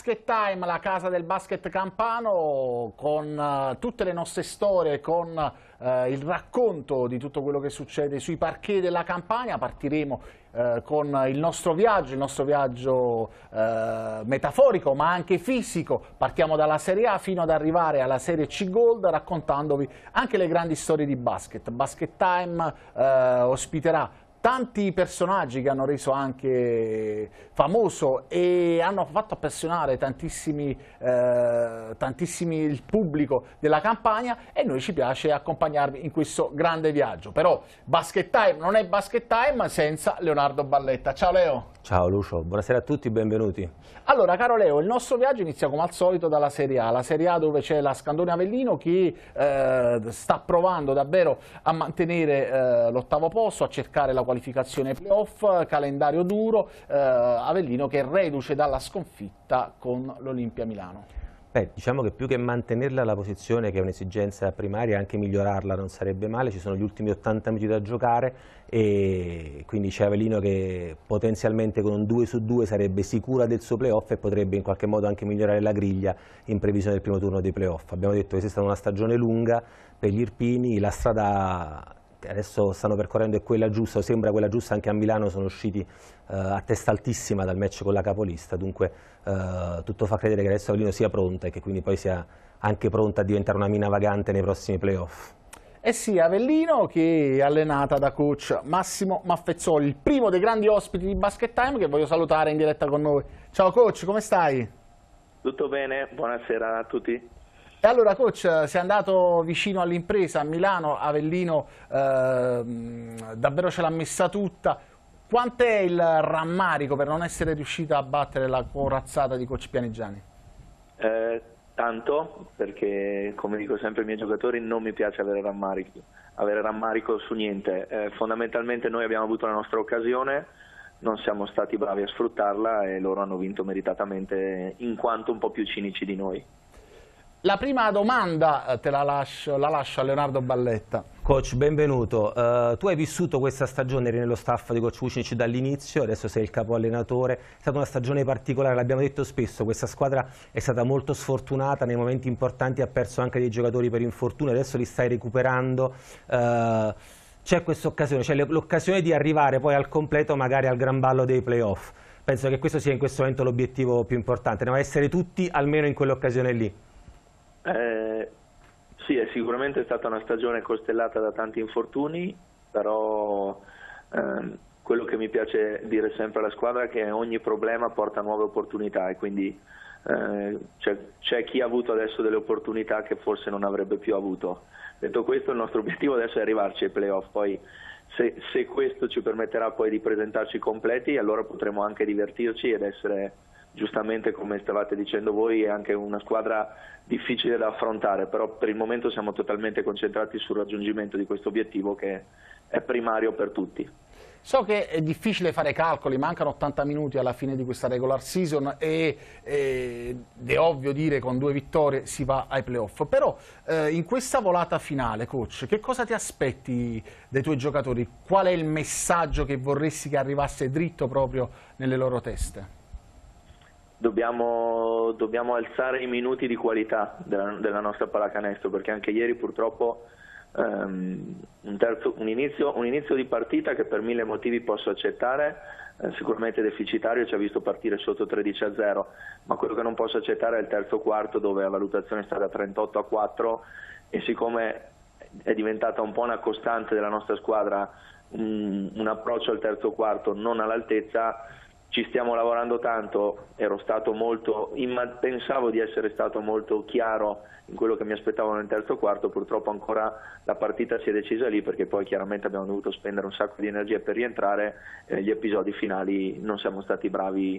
Basket Time, la casa del basket campano, con tutte le nostre storie, con il racconto di tutto quello che succede sui parquet della Campania. Partiremo con il nostro viaggio metaforico ma anche fisico. Partiamo dalla Serie A fino ad arrivare alla Serie C Gold, raccontandovi anche le grandi storie di basket. Basket Time ospiterà tanti personaggi che hanno reso anche famoso e hanno fatto appassionare tantissimi il pubblico della Campania, e noi ci piace accompagnarvi in questo grande viaggio. Però Basket Time non è Basket Time senza Leonardo Balletta. Ciao Leo! Ciao Lucio, buonasera a tutti, benvenuti. Allora, caro Leo, il nostro viaggio inizia come al solito dalla Serie A, la Serie A dove c'è la Scandone Avellino che sta provando davvero a mantenere l'ottavo posto, a cercare la qualificazione ai playoff, calendario duro, Avellino che è reduce dalla sconfitta con l'Olimpia Milano. Beh, diciamo che più che mantenerla la posizione, che è un'esigenza primaria, anche migliorarla non sarebbe male. Ci sono gli ultimi 80 minuti da giocare e quindi c'è Avellino che potenzialmente con un 2 su 2 sarebbe sicura del suo playoff e potrebbe in qualche modo anche migliorare la griglia in previsione del primo turno dei playoff. Abbiamo detto che questa è stata una stagione lunga per gli irpini, la strada adesso stanno percorrendo è quella giusta, o sembra quella giusta. Anche a Milano sono usciti a testa altissima dal match con la capolista, dunque tutto fa credere che adesso Avellino sia pronta e che quindi poi sia anche pronta a diventare una mina vagante nei prossimi playoff. Eh sì, Avellino che è allenata da coach Massimo Maffezzoli, il primo dei grandi ospiti di Basket Time, che voglio salutare in diretta con noi. Ciao coach, come stai? Tutto bene, buonasera a tutti. E allora coach, sei andato vicino all'impresa a Milano, Avellino davvero ce l'ha messa tutta. Quant'è il rammarico per non essere riuscita a battere la corazzata di coach Pianigiani? Tanto, perché come dico sempre ai miei giocatori, non mi piace avere rammarico su niente. Fondamentalmente noi abbiamo avuto la nostra occasione, non siamo stati bravi a sfruttarla e loro hanno vinto meritatamente, in quanto un po' più cinici di noi. La prima domanda te la lascio a Leonardo Balletta. Coach, benvenuto. Tu hai vissuto questa stagione, eri nello staff di coach Vucinic dall'inizio, adesso sei il capo allenatore. È stata una stagione particolare, l'abbiamo detto spesso, questa squadra è stata molto sfortunata, nei momenti importanti ha perso anche dei giocatori per infortunio, adesso li stai recuperando. C'è questa occasione, c'è l'occasione di arrivare poi al completo, magari al gran ballo dei playoff. Penso che questo sia in questo momento l'obiettivo più importante, no? Essere tutti almeno in quell'occasione lì. Sì, è sicuramente stata una stagione costellata da tanti infortuni, però quello che mi piace dire sempre alla squadra è che ogni problema porta nuove opportunità e quindi c'è chi ha avuto adesso delle opportunità che forse non avrebbe più avuto. Detto questo, il nostro obiettivo adesso è arrivarci ai playoff, poi se questo ci permetterà poi di presentarci completi, allora potremo anche divertirci ed essere, giustamente come stavate dicendo voi, è anche una squadra difficile da affrontare, però per il momento siamo totalmente concentrati sul raggiungimento di questo obiettivo che è primario per tutti. So che è difficile fare calcoli, mancano 80 minuti alla fine di questa regular season ed è ovvio dire con 2 vittorie si va ai playoff, però in questa volata finale, coach, che cosa ti aspetti dai tuoi giocatori? Qual è il messaggio che vorresti che arrivasse dritto proprio nelle loro teste? Dobbiamo alzare i minuti di qualità della nostra pallacanestro, perché anche ieri purtroppo un inizio di partita che per 1000 motivi posso accettare, sicuramente deficitario, ci ha visto partire sotto 13-0, ma quello che non posso accettare è il terzo quarto, dove la valutazione è stata 38-4 e siccome è diventata un po' una costante della nostra squadra un approccio al terzo quarto non all'altezza. Ci stiamo lavorando tanto, pensavo di essere stato molto chiaro in quello che mi aspettavo nel terzo quarto, purtroppo ancora la partita si è decisa lì, perché poi chiaramente abbiamo dovuto spendere un sacco di energia per rientrare e negli episodi finali non siamo stati bravi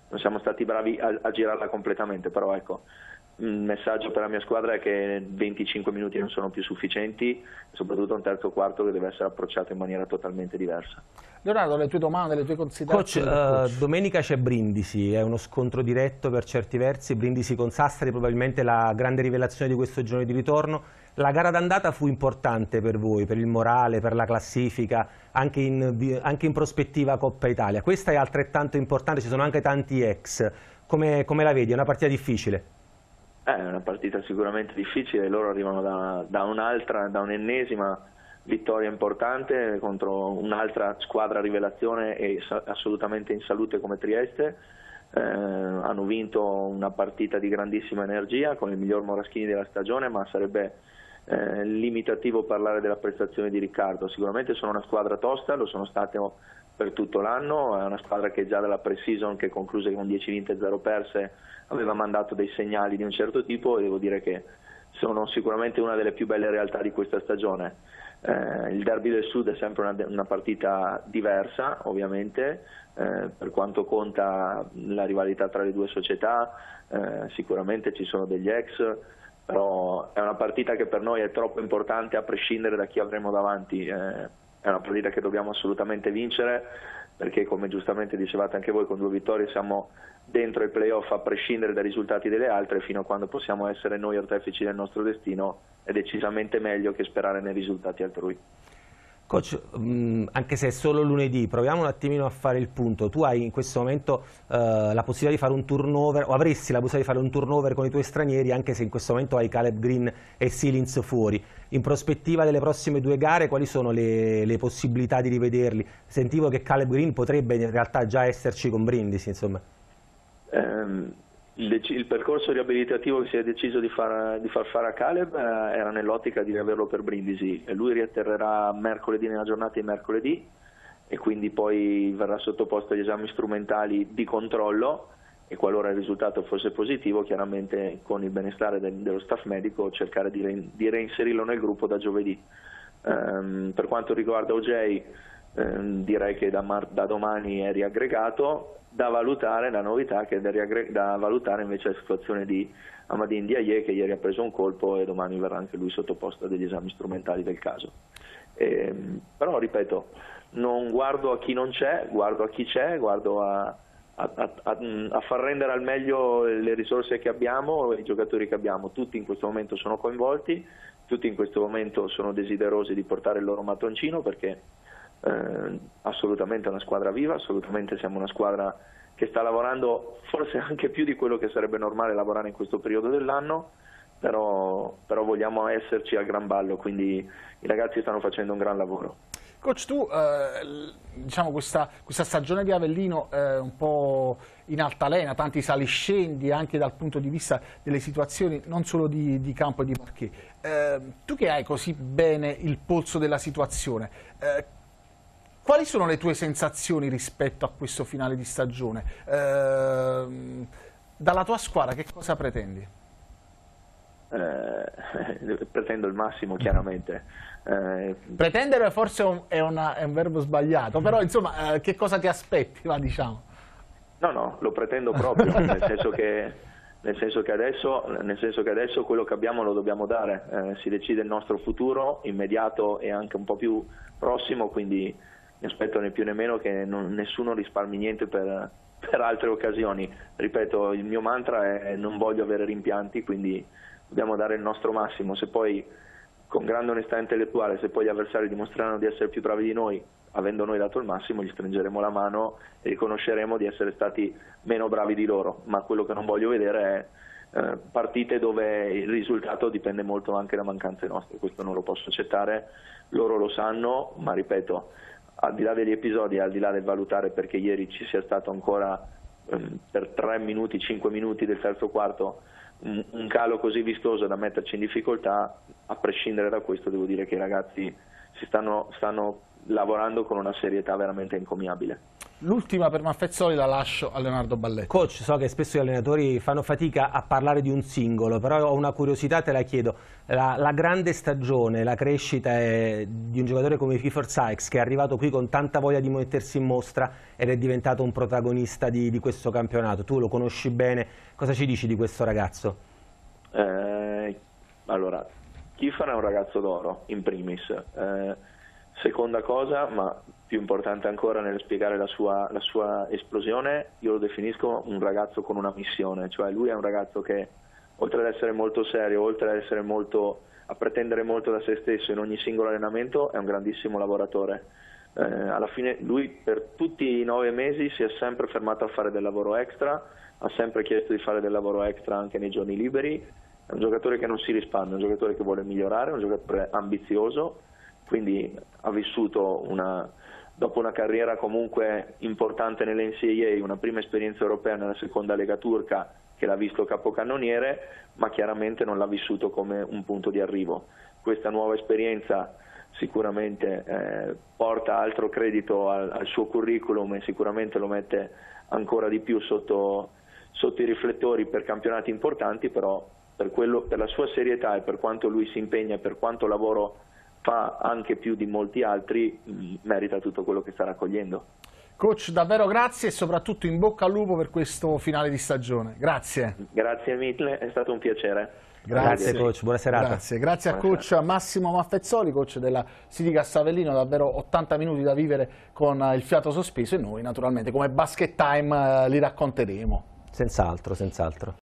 a girarla completamente, però ecco, il messaggio per la mia squadra è che 25 minuti non sono più sufficienti, soprattutto un terzo quarto che deve essere approcciato in maniera totalmente diversa. Leonardo, le tue domande, le tue considerazioni? Coach, domenica c'è Brindisi, è uno scontro diretto per certi versi, Brindisi con Sassari, probabilmente la grande rivelazione di questo giorno di ritorno. La gara d'andata fu importante per voi, per il morale, per la classifica, anche in prospettiva Coppa Italia. Questa è altrettanto importante, ci sono anche tanti ex. come la vedi? È una partita difficile? È una partita sicuramente difficile, loro arrivano da un'ennesima vittoria importante contro un'altra squadra rivelazione e assolutamente in salute come Trieste. Hanno vinto una partita di grandissima energia con il miglior Moraschini della stagione, ma sarebbe limitativo parlare della prestazione di Riccardo. Sicuramente sono una squadra tosta, lo sono state per tutto l'anno, è una squadra che già dalla pre-season, che concluse con 10 vinte e 0 perse, aveva mandato dei segnali di un certo tipo, e devo dire che sono sicuramente una delle più belle realtà di questa stagione. Il derby del Sud è sempre una partita diversa, ovviamente, per quanto conta la rivalità tra le due società, sicuramente ci sono degli ex, però è una partita che per noi è troppo importante a prescindere da chi avremo davanti. È una partita che dobbiamo assolutamente vincere, perché come giustamente dicevate anche voi, con 2 vittorie siamo dentro i playoff a prescindere dai risultati delle altre. Fino a quando possiamo essere noi artefici del nostro destino è decisamente meglio che sperare nei risultati altrui. Coach, anche se è solo lunedì, proviamo un attimino a fare il punto. Tu hai in questo momento la possibilità di fare un turnover, o avresti la possibilità di fare un turnover con i tuoi stranieri, anche se in questo momento hai Caleb Green e Silins fuori. In prospettiva delle prossime 2 gare, quali sono le possibilità di rivederli? Sentivo che Caleb Green potrebbe in realtà già esserci con Brindisi, insomma. Il percorso riabilitativo che si è deciso di far fare a Caleb era nell'ottica di averlo per Brindisi. Lui riatterrerà mercoledì, nella giornata di mercoledì, e quindi poi verrà sottoposto agli esami strumentali di controllo, e qualora il risultato fosse positivo, chiaramente con il benestare dello staff medico, cercare di reinserirlo nel gruppo da giovedì. Per quanto riguarda OJ, direi che da domani è riaggregato. Da valutare la novità, che è da valutare invece la situazione di Amadine Ndiaye, che ieri ha preso un colpo e domani verrà anche lui sottoposto a degli esami strumentali del caso. Però ripeto, non guardo a chi non c'è, guardo a chi c'è, guardo a far rendere al meglio le risorse che abbiamo e i giocatori che abbiamo. Tutti in questo momento sono coinvolti, tutti in questo momento sono desiderosi di portare il loro mattoncino, perché assolutamente è una squadra viva, assolutamente siamo una squadra che sta lavorando forse anche più di quello che sarebbe normale lavorare in questo periodo dell'anno, però vogliamo esserci al gran ballo, quindi i ragazzi stanno facendo un gran lavoro. Coach, tu diciamo questa stagione di Avellino è un po' in altalena, tanti saliscendi anche dal punto di vista delle situazioni non solo di campo e di parquet. Tu che hai così bene il polso della situazione, quali sono le tue sensazioni rispetto a questo finale di stagione? Dalla tua squadra che cosa pretendi? Pretendo il massimo, chiaramente. Pretendere forse è un verbo sbagliato, però insomma che cosa ti aspetti, va, diciamo? No, lo pretendo proprio, nel senso che adesso quello che abbiamo lo dobbiamo dare. Si decide il nostro futuro immediato e anche un po' più prossimo, quindi mi aspetto né più né meno che nessuno risparmi niente per altre occasioni. Ripeto, il mio mantra è: non voglio avere rimpianti, quindi dobbiamo dare il nostro massimo. Se poi, con grande onestà intellettuale, se poi gli avversari dimostreranno di essere più bravi di noi, avendo noi dato il massimo, gli stringeremo la mano e riconosceremo di essere stati meno bravi di loro. Ma quello che non voglio vedere è partite dove il risultato dipende molto anche da mancanze nostre. Questo non lo posso accettare, loro lo sanno, ma ripeto, al di là degli episodi, al di là del valutare perché ieri ci sia stato ancora per 3 minuti, 5 minuti del terzo quarto un calo così vistoso da metterci in difficoltà, a prescindere da questo devo dire che i ragazzi stanno lavorando con una serietà veramente encomiabile. L'ultima per Maffezzoli la lascio a Leonardo Balletti. Coach, so che spesso gli allenatori fanno fatica a parlare di un singolo, però ho una curiosità, te la chiedo. La grande stagione, la crescita di un giocatore come Kiefer Sykes, che è arrivato qui con tanta voglia di mettersi in mostra ed è diventato un protagonista di questo campionato. Tu lo conosci bene, cosa ci dici di questo ragazzo? Allora, Kiefer è un ragazzo d'oro, in primis. Seconda cosa, ma più importante ancora nel spiegare la sua esplosione, io lo definisco un ragazzo con una missione, cioè lui è un ragazzo che, oltre ad essere molto serio, oltre ad essere a pretendere molto da se stesso in ogni singolo allenamento, è un grandissimo lavoratore. Alla fine lui per tutti i 9 mesi si è sempre fermato a fare del lavoro extra, ha sempre chiesto di fare del lavoro extra anche nei giorni liberi, è un giocatore che non si risparmia, è un giocatore che vuole migliorare, è un giocatore ambizioso, quindi ha vissuto dopo una carriera comunque importante nell'NCAA, una prima esperienza europea nella seconda lega turca che l'ha visto capocannoniere, ma chiaramente non l'ha vissuto come un punto di arrivo. Questa nuova esperienza sicuramente porta altro credito al suo curriculum e sicuramente lo mette ancora di più sotto i riflettori per campionati importanti, però per la sua serietà e per quanto lui si impegna, per quanto lavoro fa anche più di molti altri, merita tutto quello che sta raccogliendo. Coach, davvero grazie e soprattutto in bocca al lupo per questo finale di stagione. Grazie. Grazie mille, è stato un piacere. Grazie coach, buona serata. Grazie a coach Massimo Maffezzoli, coach della City Castavellino, davvero 80 minuti da vivere con il fiato sospeso e noi naturalmente come Basket Time li racconteremo. Senz'altro, senz'altro.